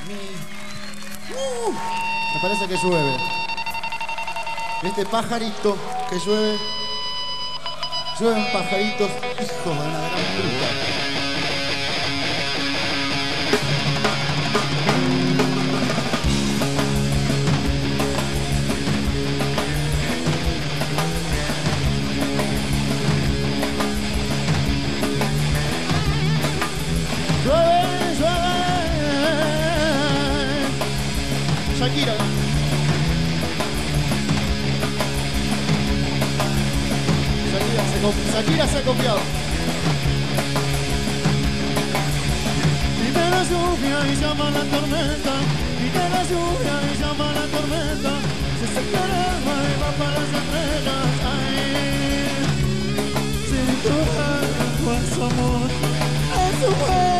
Me parece que llueve. Este pajarito que llueve. Llueven pajaritos, hijos de una gran puta. Shakira. Shakira se ha copiado. Viene la lluvia y llama la tormenta. Viene la lluvia y llama la tormenta. Se seca el alma y va para las estrellas. Ay, si tu alma es amor, es un